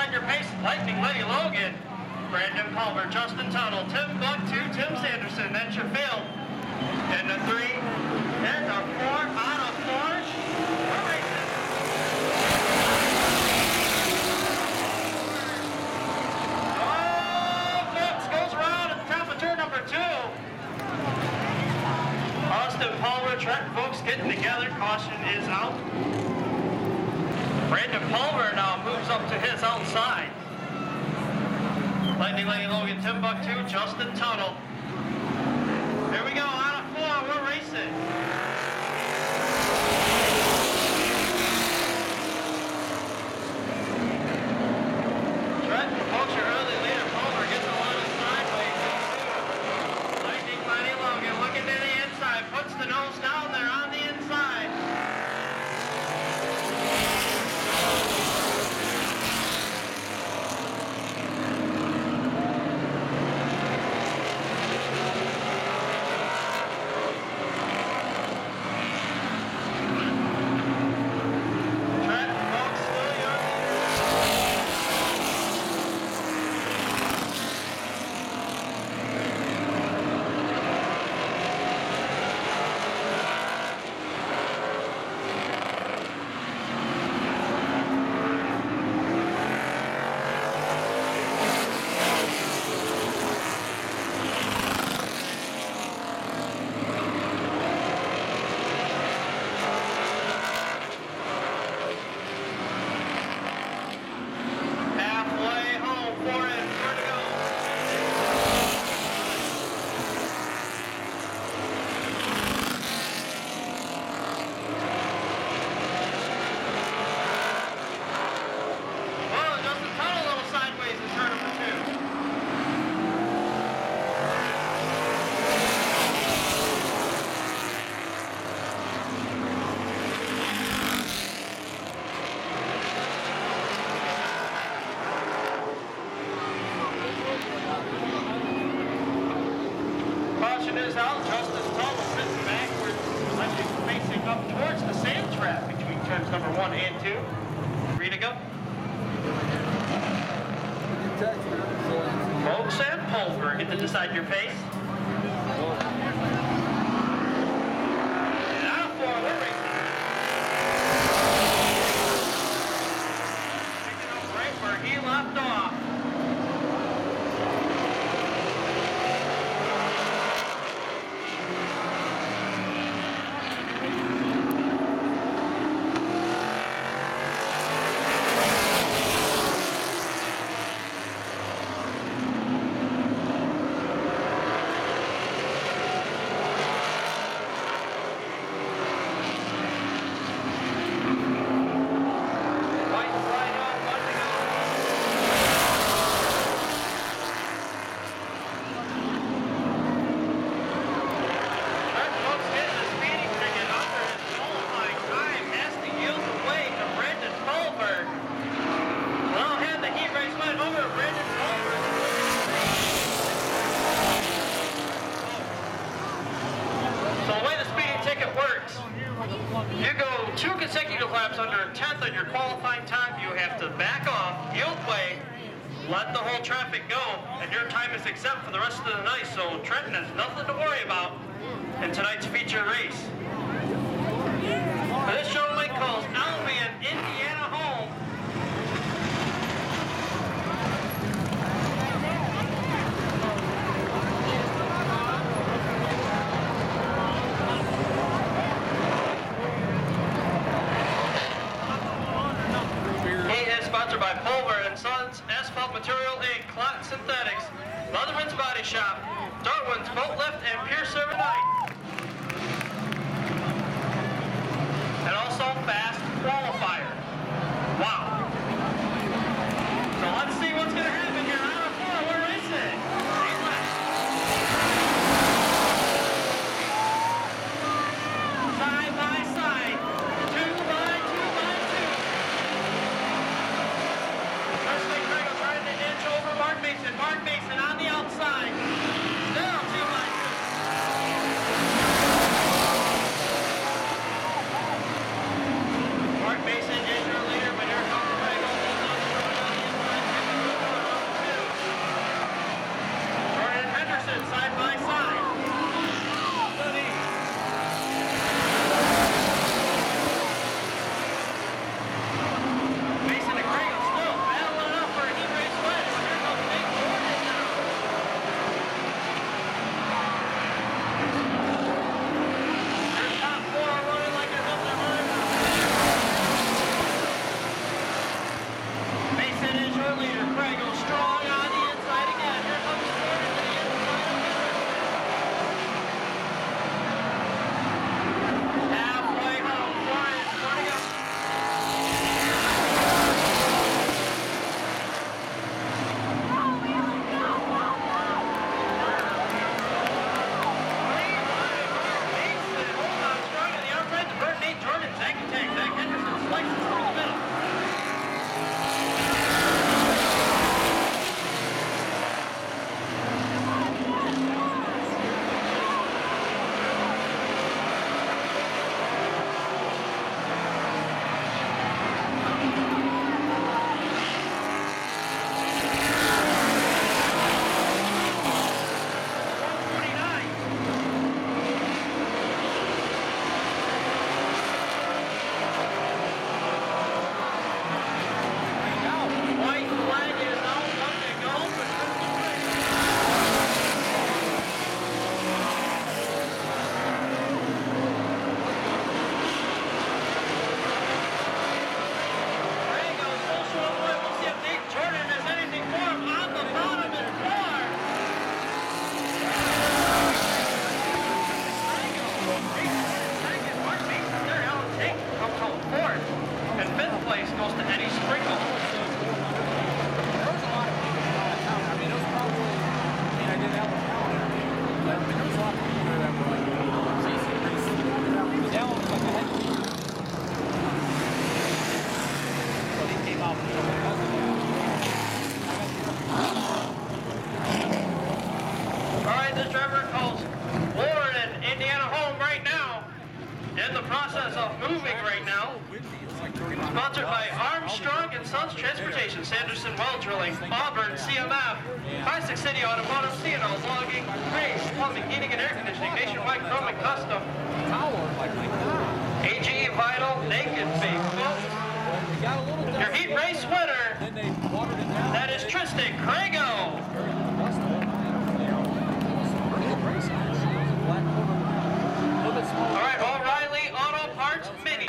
decide your pace. Lightning Lady Logan, Brandon Palmer, Justin Tuttle, Tim Buck 2, Tim Sanderson. That's your field. And the 3, and the 4, out of 4. We're racing. Oh, folks, goes around at the top of turn number 2. Austin Palmer, Trent folks getting together. Caution is out. Brandon Palmer now moves up to his outside. Lightning Lady Logan, Tim Buck 2, Justin Tuttle. Here we go, out of 4, we're racing. Trent folks, your early leader. Palmer gets a lot of sideways. Lightning Lady Logan looking to the inside, puts the nose down there on the inside. Is out. Justin Tuttle sitting backwards, facing up towards the sand trap between turns number 1 and 2. Free to go. Folks and Pulver get to decide your pace. And out of 4, we're racing. Picking up right where he left off. You go 2 consecutive laps under a 10th on your qualifying time. You have to back off, yield way, let the whole traffic go, and your time is exempt for the rest of the night. So Trenton has nothing to worry about in tonight's feature race. This gentleman calls Albion, Indiana home. Sponsored by Pulver and Sons, Asphalt Material Inc., Clot Synthetics, Leatherman's Body Shop, Darwin's Boat Lift, and Pier Service Night. And also Fast Qualifier. Wow. So let's see what's going to happen here. Out of 4, we're racing. Side by side. 2 by 2 by 2. First Grego trying to inch over Mark Mason. Mark Mason on the outside. Down 2 by 2. in the process of moving right now. Sponsored by Armstrong and Sons Transportation, Sanderson Well Drilling, Auburn CMF, 56 City Automotive, C&O Logging, Grace Plumbing, Heating and Air Conditioning, Nationwide Chrome and Custom, AGE Vital, Naked Fake Folks. Your heat race winner, that is Tristan Crago. All right, O'Reilly Auto Parts Mini.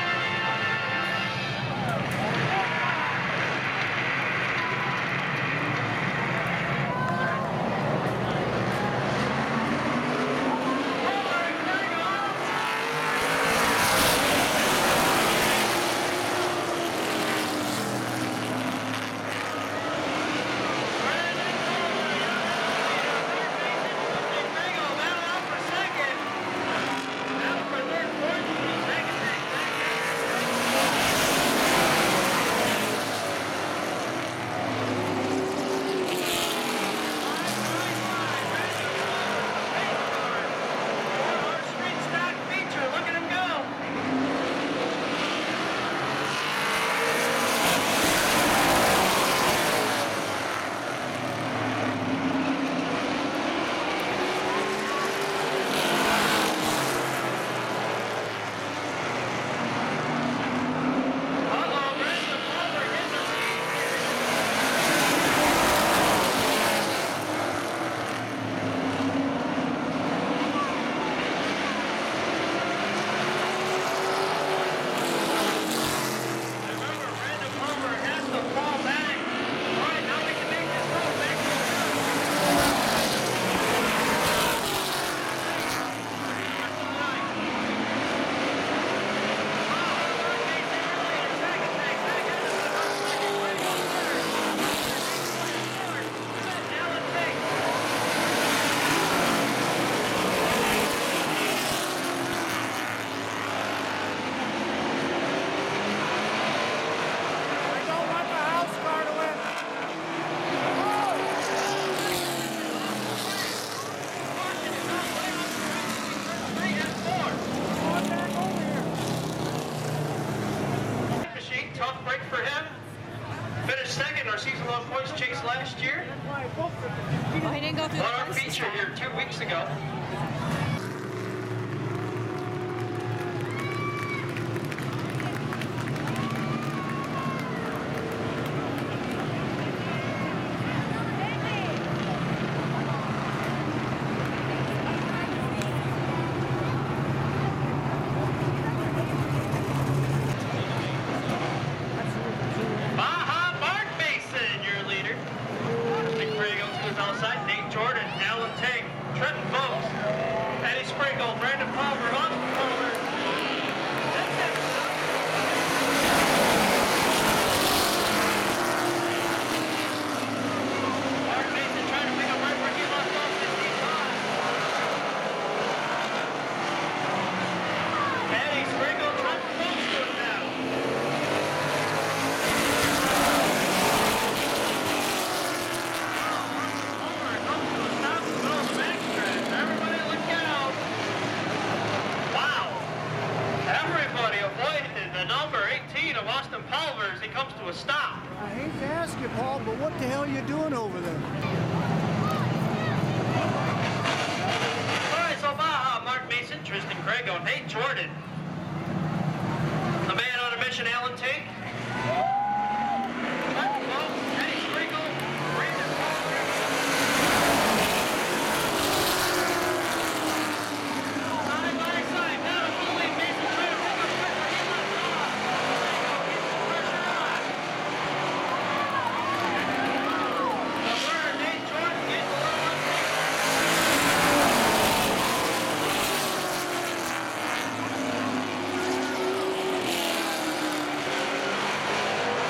Tough break for him. Finished second in our season-long points chase last year. Oh, he didn't go through Won the our fence this feature time. here 2 weeks ago. He comes to a stop. I hate to ask you, Paul, but what the hell are you doing over there? All right, so Baja, Mark Mason, Tristan Crago, Nate Jordan. The man on a mission, Alan Tink. Eddie Sprinkle, Brandon Palmer. Side by side, now fully Mason trying to pick up pressure. He left off. Pressure on. The bird, Nate Jordan, gets a little unsafe.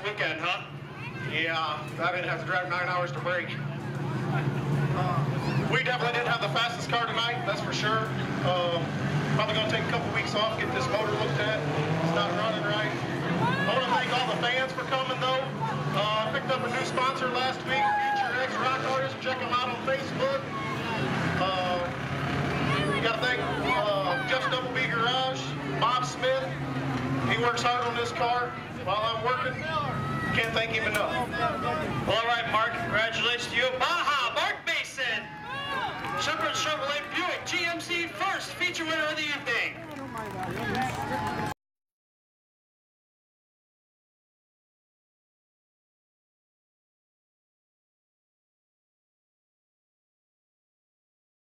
weekend, huh? Yeah, I didn't have to drive 9 hours to break. We definitely didn't have the fastest car tonight, that's for sure. Probably going to take a couple weeks off, get this motor looked at. It's not running right. I want to thank all the fans for coming, though. I picked up a new sponsor last week, Future X Rock Artists. Check them out on Facebook. We got to thank Jeff's Double B Garage, Bob Smith. He works hard on this car while I'm working. Can't thank him enough. Well, all right, Mark. Congratulations to you. Baja, Mark Mason. Shepherd Chevrolet Buick GMC first feature winner of the evening.